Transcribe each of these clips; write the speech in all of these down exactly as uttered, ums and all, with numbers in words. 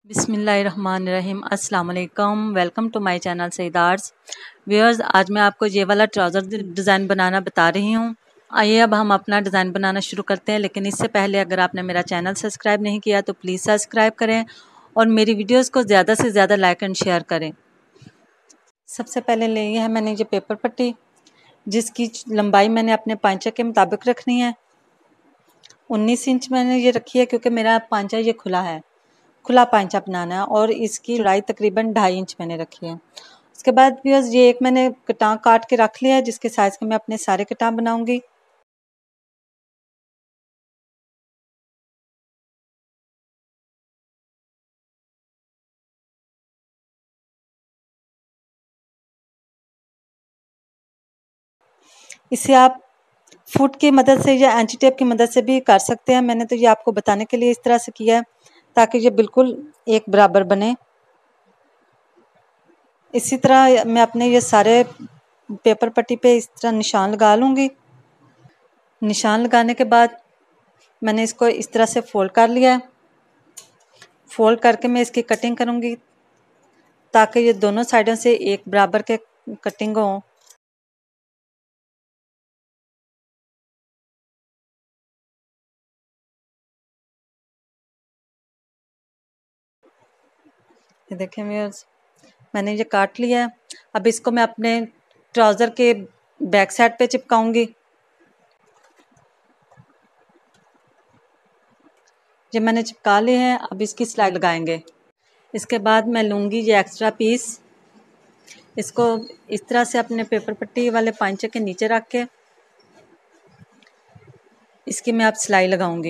बिस्मिल्लाहिर्रहमानिर्रहीम अस्सलाम वालेकुम। Welcome to my channel Saeed arts. Viewers, आज मैं आपको ये वाला ट्राउज़र डिज़ाइन बनाना बता रही हूँ। आइए अब हम अपना डिज़ाइन बनाना शुरू करते हैं, लेकिन इससे पहले अगर आपने मेरा चैनल सब्सक्राइब नहीं किया तो प्लीज़ सब्सक्राइब करें और मेरी वीडियोज़ को ज़्यादा से ज़्यादा लाइक एंड शेयर करें। सबसे पहले ली है मैंने ये पेपर पट्टी, जिसकी लंबाई मैंने अपने पांचे के मुताबिक रखनी है। उन्नीस इंच मैंने ये रखी है क्योंकि मेरा पांचा ये खुला है, खुला पांचा बनाना है, और इसकी चौड़ाई तकरीबन ढाई इंच मैंने रखी है। उसके बाद भी ये एक मैंने कटां काट के रख लिया है, जिसके साइज़ के मैं अपने सारे कटां बनाऊंगी। इसे आप फुट की मदद से या एंची टेप की मदद से भी कर सकते हैं। मैंने तो ये आपको बताने के लिए इस तरह से किया है ताकि ये बिल्कुल एक बराबर बने। इसी तरह मैं अपने ये सारे पेपर पट्टी पे इस तरह निशान लगा लूँगी। निशान लगाने के बाद मैंने इसको इस तरह से फोल्ड कर लिया है। फोल्ड करके मैं इसकी कटिंग करूँगी ताकि ये दोनों साइडों से एक बराबर के कटिंग हो। ये देखें व्यूअर्स, मैंने ये काट लिया है। अब इसको मैं अपने ट्राउज़र के बैक साइड पे चिपकाऊंगी। ये मैंने चिपका लिए हैं, अब इसकी सिलाई लगाएंगे। इसके बाद मैं लूँगी ये एक्स्ट्रा पीस, इसको इस तरह से अपने पेपर पट्टी वाले पांचे के नीचे रख के इसकी मैं अब सिलाई लगाऊंगी।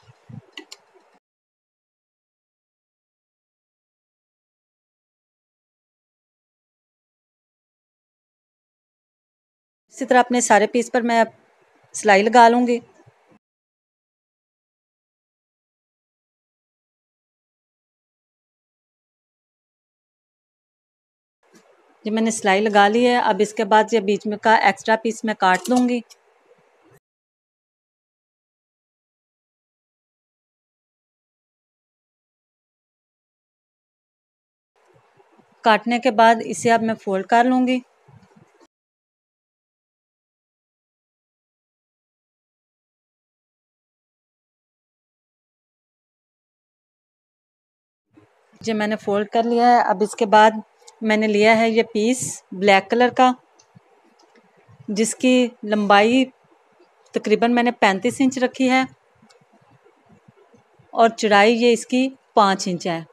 इसी तरह अपने सारे पीस पर मैं अब सिलाई लगा लूँगी। ये मैंने सिलाई लगा ली है। अब इसके बाद ये बीच में का एक्स्ट्रा पीस मैं काट दूँगी। काटने के बाद इसे अब मैं फोल्ड कर लूँगी। ये मैंने फोल्ड कर लिया है। अब इसके बाद मैंने लिया है ये पीस ब्लैक कलर का, जिसकी लंबाई तकरीबन मैंने पैंतीस इंच रखी है और चौड़ाई ये इसकी पाँच इंच है।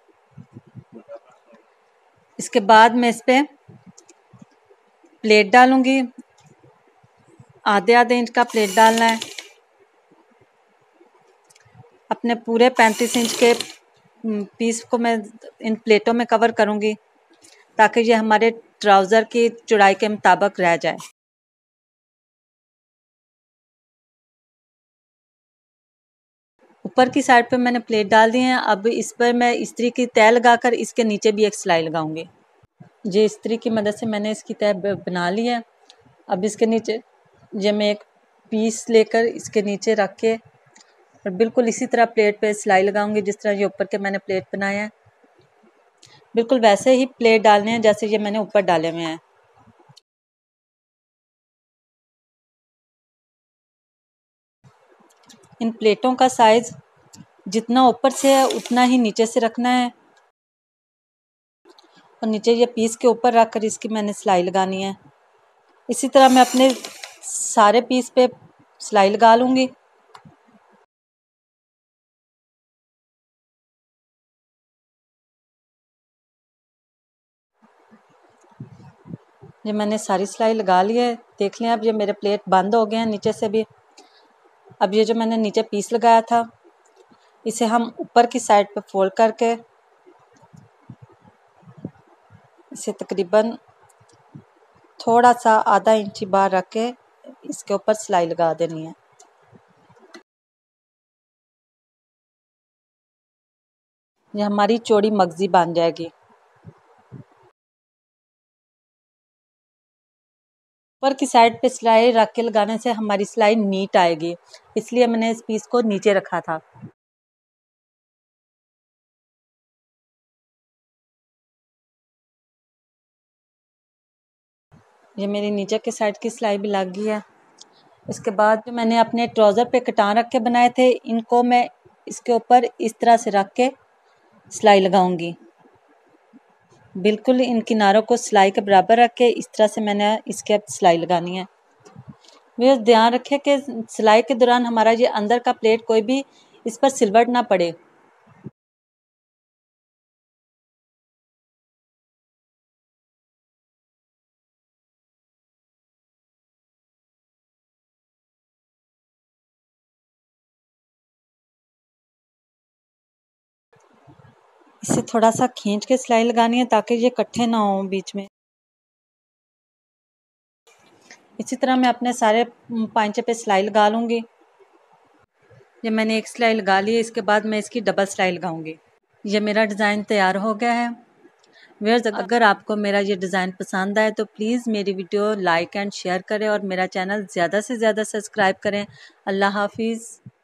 इसके बाद मैं इस पर प्लेट डालूँगी। आधे आधे इंच का प्लेट डालना है। अपने पूरे पैंतीस इंच के पीस को मैं इन प्लेटों में कवर करूँगी ताकि ये हमारे ट्राउज़र की चौड़ाई के मुताबिक रह जाए। ऊपर की साइड पे मैंने प्लेट डाल दी है। अब इस पर मैं इस्त्री की तय लगाकर इसके नीचे भी एक सिलाई लगाऊंगी। ये इस्त्री की मदद से मैंने इसकी तय बना ली है। अब इसके नीचे ये मैं एक पीस लेकर इसके नीचे रख के और बिल्कुल इसी तरह प्लेट पे सिलाई लगाऊंगी, जिस तरह ये ऊपर के मैंने प्लेट बनाया है। बिल्कुल वैसे ही प्लेट डालने हैं जैसे ये मैंने ऊपर डाले हुए हैं। इन प्लेटों का साइज जितना ऊपर से है उतना ही नीचे से रखना है और नीचे ये पीस के ऊपर रख कर इसकी मैंने सिलाई लगानी है। इसी तरह मैं अपने सारे पीस पे सिलाई लगा लूँगी। ये मैंने सारी सिलाई लगा ली है। देख लें, अब ये मेरे प्लेट बंद हो गए हैं नीचे से भी। अब ये जो मैंने नीचे पीस लगाया था इसे हम ऊपर की साइड पे फोल्ड करके इसे तकरीबन थोड़ा सा आधा इंची बाहर रख के इसके ऊपर सिलाई लगा देनी है। ये हमारी चौड़ी मगजी बन जाएगी। ऊपर की साइड पे सिलाई रख के लगाने से हमारी सिलाई नीट आएगी, इसलिए मैंने इस पीस को नीचे रखा था। ये मेरी नीचे के साइड की सिलाई भी लग गई है। इसके बाद जो मैंने अपने ट्राउज़र पे कटान रख के बनाए थे, इनको मैं इसके ऊपर इस तरह से रख के सिलाई लगाऊंगी। बिल्कुल इन किनारों को सिलाई के बराबर रख के इस तरह से मैंने इसके अब सिलाई लगानी है। वे ध्यान रखें कि सिलाई के दौरान हमारा ये अंदर का प्लेट कोई भी इस पर सिलवट ना पड़े। इसे थोड़ा सा खींच के सिलाई लगानी है ताकि ये इकट्ठे ना हो बीच में। इसी तरह मैं अपने सारे पांचे पे सिलाई लगा लूँगी। ये मैंने एक सिलाई लगा ली है, इसके बाद मैं इसकी डबल सिलाई लगाऊंगी। ये मेरा डिज़ाइन तैयार हो गया है। व्यूअर्स, अगर आपको मेरा ये डिज़ाइन पसंद आए तो प्लीज़ मेरी वीडियो लाइक एंड शेयर करें और मेरा चैनल ज़्यादा से ज़्यादा सब्सक्राइब करें। अल्लाह हाफिज़।